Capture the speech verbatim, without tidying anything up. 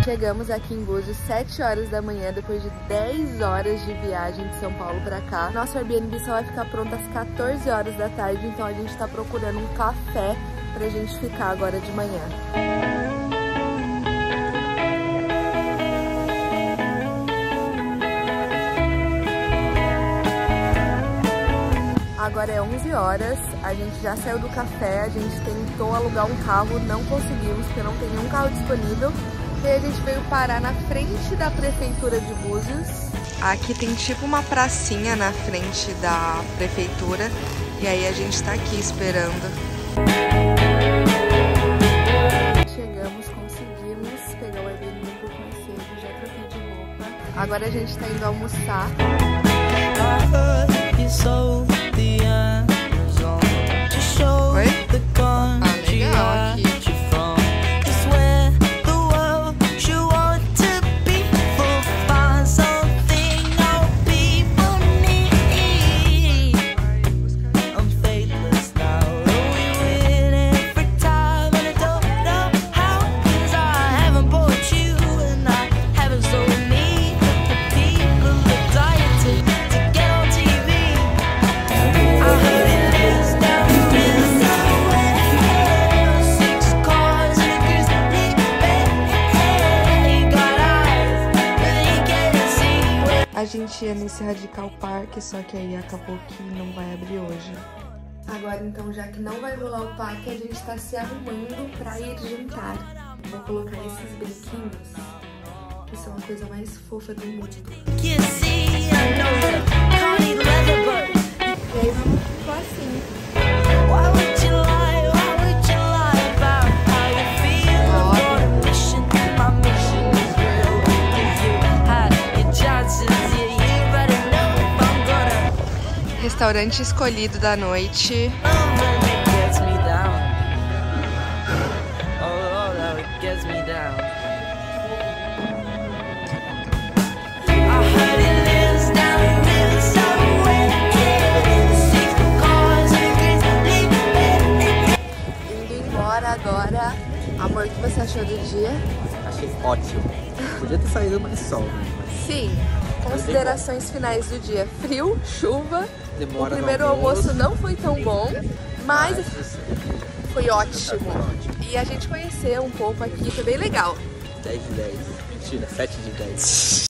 Chegamos aqui em Búzios sete horas da manhã, depois de dez horas de viagem de São Paulo pra cá. Nosso Airbnb só vai ficar pronto às quatorze horas da tarde, então a gente tá procurando um café pra gente ficar agora de manhã. Agora é onze horas, a gente já saiu do café, a gente tentou alugar um carro, não conseguimos, porque não tem nenhum carro disponível. E aí a gente veio parar na frente da prefeitura de Búzios. Aqui tem tipo uma pracinha na frente da prefeitura, e aí a gente tá aqui esperando. Chegamos, conseguimos pegar o Airbnb um pouco mais cedo, já troquei de roupa. Agora a gente tá indo almoçar. Oi? Ah, legal aqui. A gente ia nesse Radical Park, só que aí acabou que não vai abrir hoje. Agora então, já que não vai rolar o parque, a gente tá se arrumando pra ir jantar. Vou colocar esses brinquinhos, que são a coisa mais fofa do mundo. E aí vamos ficou assim. Restaurante escolhido da noite. Indo embora agora. Amor, o que você achou do dia? Achei ótimo. Podia ter saído mais sol, né? Sim. Considerações finais do dia: frio, chuva. Demora o primeiro almoço. almoço não foi tão bom, mas foi ótimo. E a gente conheceu um pouco aqui, foi bem legal. dez de dez. Mentira, sete de dez.